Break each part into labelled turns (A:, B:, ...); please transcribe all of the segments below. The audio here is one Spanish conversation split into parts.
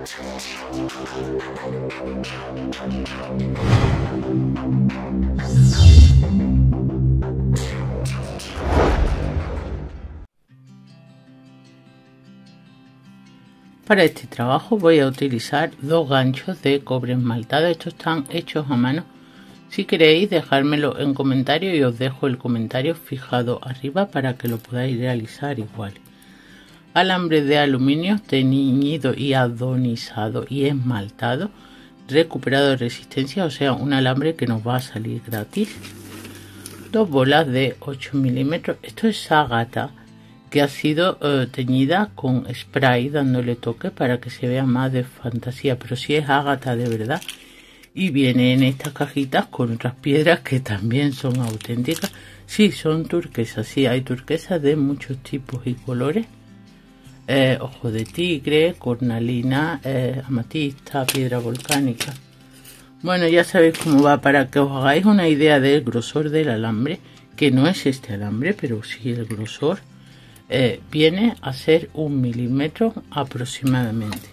A: Para este trabajo voy a utilizar dos ganchos de cobre esmaltado. Estos están hechos a mano. Si queréis dejármelo en comentario y os dejo el comentario fijado arriba para que lo podáis realizar igual. Alambre de aluminio teñido y adonizado y esmaltado, recuperado de resistencia, o sea, un alambre que nos va a salir gratis. Dos bolas de 8 milímetros. Esto es ágata que ha sido teñida con spray, dándole toque para que se vea más de fantasía, pero si es ágata de verdad. Y viene en estas cajitas con otras piedras que también son auténticas. Sí, son turquesas, sí, hay turquesas de muchos tipos y colores. Ojo de tigre, cornalina, amatista, piedra volcánica. Bueno, ya sabéis cómo va, para que os hagáis una idea del grosor del alambre, que no es este alambre, pero sí el grosor. Viene a ser 1 milímetro aproximadamente,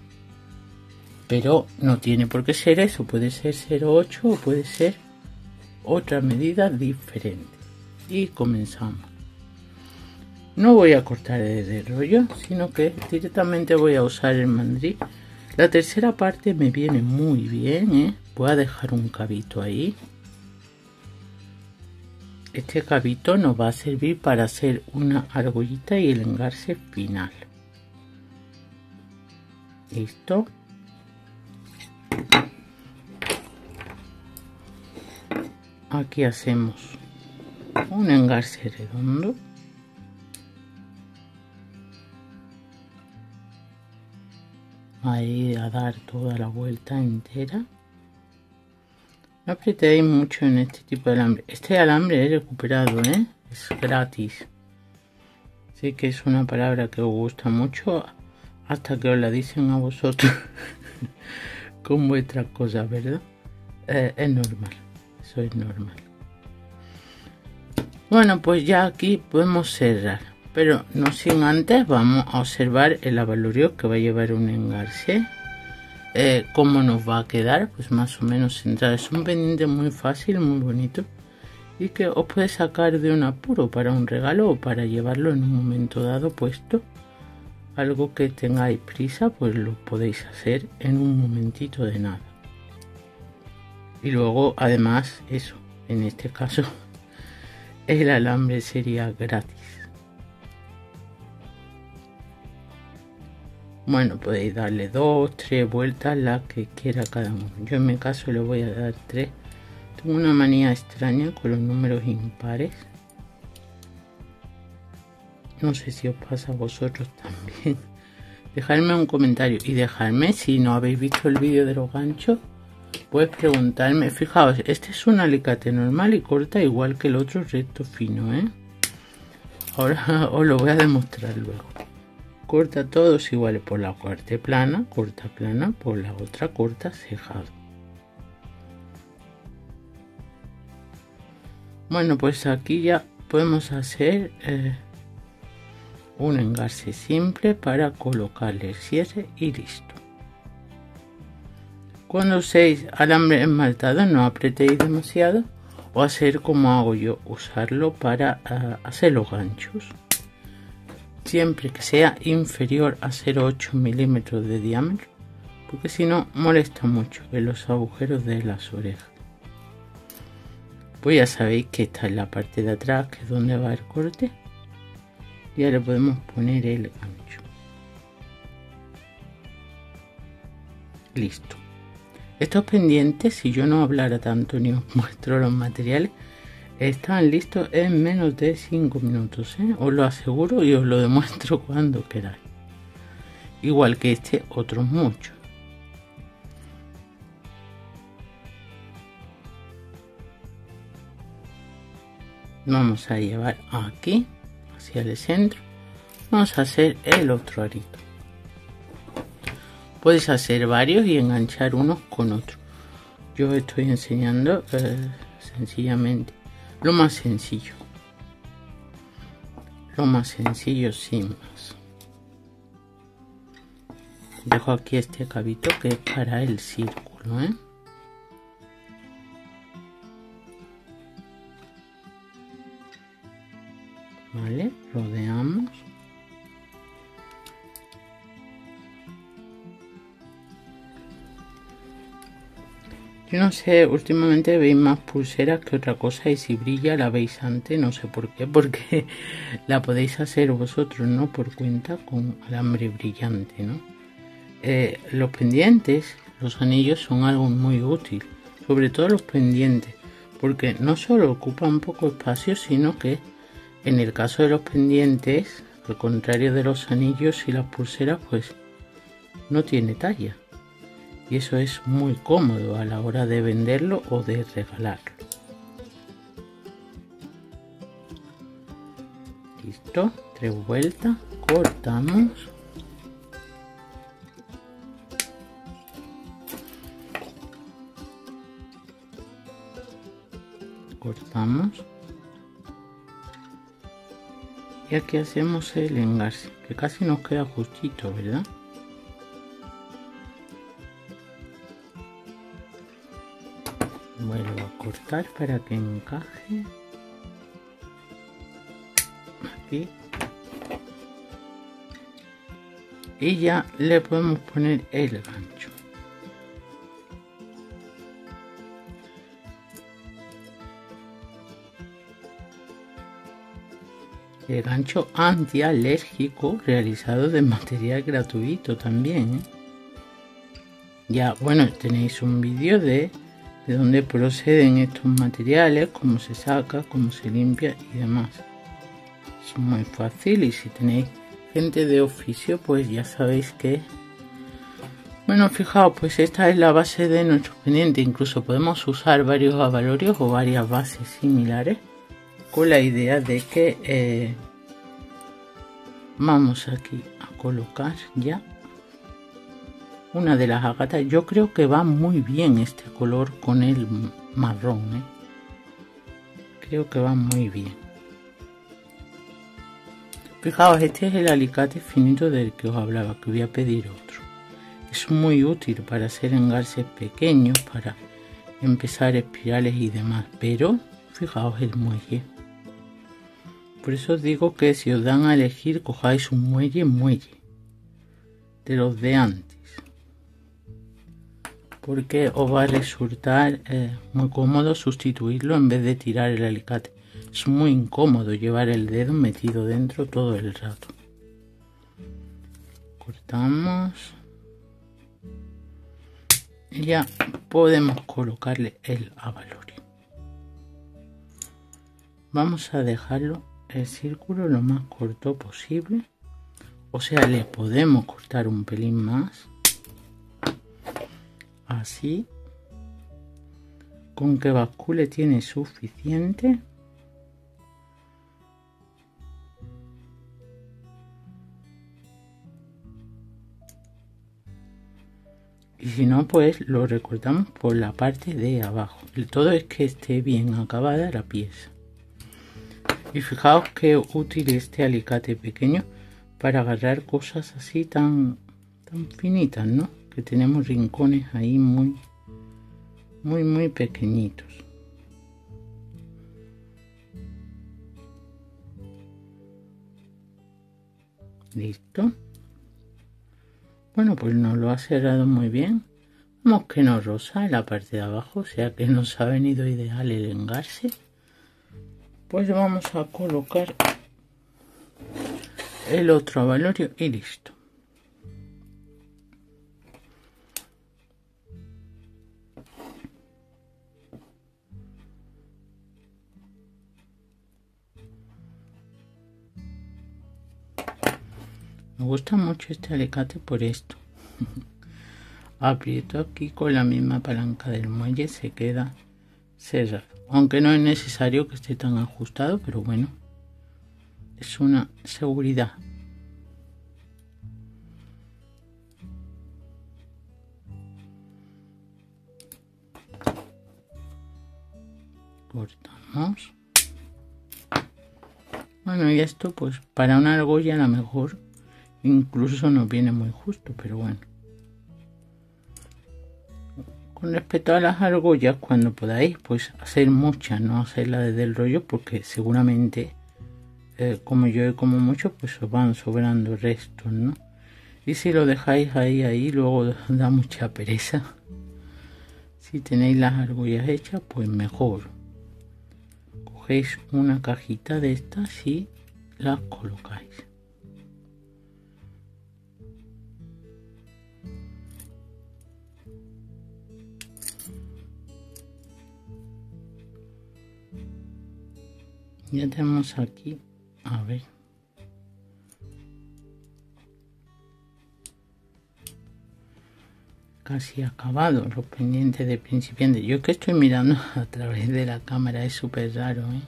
A: pero no tiene por qué ser eso, puede ser 0,8 o puede ser otra medida diferente. Y comenzamos. No voy a cortar desde el rollo, sino que directamente voy a usar el mandril. La tercera parte me viene muy bien, voy a dejar un cabito ahí. Este cabito nos va a servir para hacer una argollita y el engarce final. Listo. Aquí hacemos un engarce redondo. Ahí a dar toda la vuelta entera. No apretéis mucho en este tipo de alambre. Este alambre es recuperado, es gratis. Sé que es una palabra que os gusta mucho hasta que os la dicen a vosotros con vuestras cosas, ¿verdad? Es normal, eso es normal. Bueno, pues ya aquí podemos cerrar, pero no sin antes vamos a observar el avalorio que va a llevar un engarce. Cómo nos va a quedar, pues más o menos centrado. Es un pendiente muy fácil, muy bonito, y que os puede sacar de un apuro para un regalo o para llevarlo en un momento dado puesto. Algo que tengáis prisa, pues lo podéis hacer en un momentito de nada. Y luego, además, eso, en este caso, el alambre sería gratis. Bueno, podéis darle 2, 3 vueltas, las que quiera cada uno. Yo en mi caso le voy a dar 3. Tengo una manía extraña con los números impares. No sé si os pasa a vosotros también. Dejadme un comentario y dejadme, si no habéis visto el vídeo de los ganchos, pues preguntarme. Fijaos, este es un alicate normal y corta igual que el otro recto fino, Ahora os lo voy a demostrar luego. Corta todos iguales, por la parte plana, corta plana, por la otra corta cejado. Bueno, pues aquí ya podemos hacer un engarce simple para colocarle el cierre y listo. Cuando uséis alambre esmaltado, no apretéis demasiado o hacer como hago yo, usarlo para hacer los ganchos. Siempre que sea inferior a 0,8 milímetros de diámetro, porque si no molesta mucho en los agujeros de las orejas. Pues ya sabéis que esta es la parte de atrás, que es donde va el corte. Y ahora podemos poner el gancho. Listo. Estos pendientes, si yo no hablara tanto ni os muestro los materiales, están listos en menos de 5 minutos, os lo aseguro y os lo demuestro cuando queráis. Igual que este, otros muchos. Vamos a llevar aquí hacia el centro. Vamos a hacer el otro arito. Puedes hacer varios y enganchar unos con otros. Yo estoy enseñando sencillamente lo más sencillo. Lo más sencillo sin más. dejo aquí este cabito que es para el círculo, ¿eh? Vale, rodeamos. Yo no sé, últimamente veis más pulseras que otra cosa, y si brilla la veis antes, no sé por qué, porque la podéis hacer vosotros, ¿no? Por cuenta con alambre brillante, ¿no? Los pendientes, los anillos son algo muy útil, sobre todo los pendientes, porque no solo ocupan poco espacio, sino que en el caso de los pendientes, al contrario de los anillos y las pulseras, pues no tiene talla. Y eso es muy cómodo a la hora de venderlo o de regalarlo. Listo, 3 vueltas, cortamos. Cortamos. Y aquí hacemos el engarce, que casi nos queda justito, ¿verdad? Vuelvo a cortar para que encaje. Aquí. Y ya le podemos poner el gancho. El gancho antialérgico realizado de material gratuito también, ¿eh? Ya, bueno, tenéis un vídeo de dónde proceden estos materiales, cómo se saca, cómo se limpia y demás. Es muy fácil, y si tenéis gente de oficio, pues ya sabéis que... Bueno, fijaos, pues esta es la base de nuestro pendiente. Incluso podemos usar varios abalorios o varias bases similares, con la idea de que vamos aquí a colocar ya una de las agatas. Yo creo que va muy bien este color con el marrón, ¿eh? Creo que va muy bien. Fijaos, este es el alicate finito del que os hablaba, que voy a pedir otro. Es muy útil para hacer engarces pequeños, para empezar espirales y demás, pero fijaos el muelle. Por eso os digo que si os dan a elegir, cojáis un muelle de los de antes, porque os va a resultar muy cómodo sustituirlo en vez de tirar el alicate. Es muy incómodo llevar el dedo metido dentro todo el rato. Cortamos y ya podemos colocarle el abalorio. Vamos a dejarlo el círculo lo más corto posible, o sea, le podemos cortar un pelín más, así. Con que bascule tiene suficiente. Y si no, pues lo recortamos por la parte de abajo. El todo es que esté bien acabada la pieza. Y fijaos que útil este alicate pequeño para agarrar cosas así tan finitas, ¿no? Que tenemos rincones ahí muy pequeñitos. Listo. Bueno, pues nos lo ha cerrado muy bien. Vemos que no rosa en la parte de abajo, o sea que nos ha venido ideal el engarce. Pues vamos a colocar el otro abalorio y listo. Me gusta mucho este alicate por esto. Aprieto aquí con la misma palanca del muelle, se queda cerrado. Aunque no es necesario que esté tan ajustado, pero bueno, es una seguridad. Cortamos. Bueno, y esto pues para una argolla a lo mejor incluso nos viene muy justo, pero bueno, Con respecto a las argollas, cuando podáis, pues hacer muchas, no hacerlas desde el rollo, porque seguramente, como yo como mucho, pues os van sobrando restos, ¿no? Y si lo dejáis ahí, luego da mucha pereza. Si tenéis las argollas hechas, pues mejor. Cogéis una cajita de estas y las colocáis. Ya tenemos aquí, a ver, casi acabado los pendientes de principiante. Yo que estoy mirando a través de la cámara, es súper raro, ¿eh?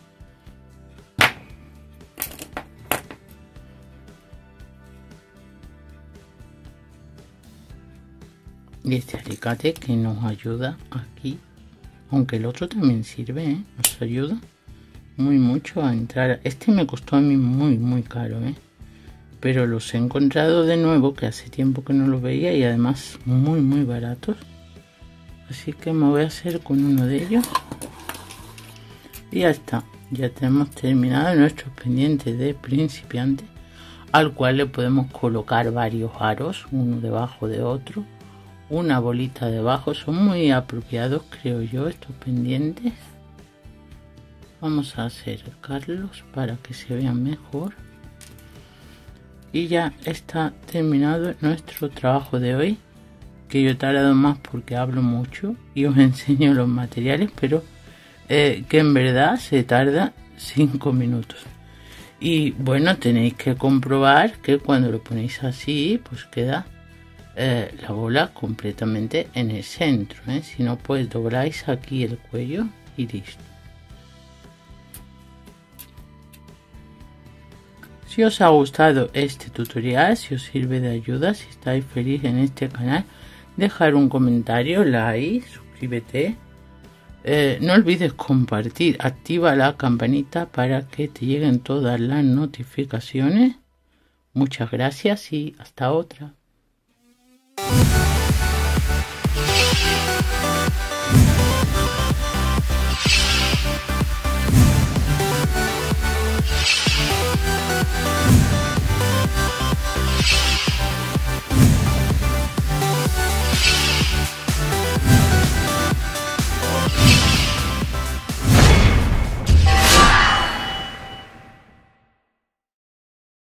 A: Y este alicate que nos ayuda aquí, aunque el otro también sirve, ¿eh? Nos ayuda mucho a entrar. Este me costó a mí muy caro, ¿eh? Pero los he encontrado de nuevo, que hace tiempo que no los veía, y además muy baratos. Así que me voy a hacer con uno de ellos y ya está. Ya tenemos terminado nuestros pendientes de principiante, al cual le podemos colocar varios aros, uno debajo de otro, una bolita debajo. Son muy apropiados, creo yo, estos pendientes. Vamos a acercarlos para que se vean mejor. Y ya está terminado nuestro trabajo de hoy, que yo he tardado más porque hablo mucho y os enseño los materiales, pero que en verdad se tarda 5 minutos. Y bueno, tenéis que comprobar que cuando lo ponéis así, pues queda la bola completamente en el centro, ¿eh? Si no, pues dobláis aquí el cuello y listo. Si os ha gustado este tutorial, si os sirve de ayuda, si estáis felices en este canal, dejar un comentario, like, suscríbete. No olvides compartir, activa la campanita para que te lleguen todas las notificaciones. Muchas gracias y hasta otra.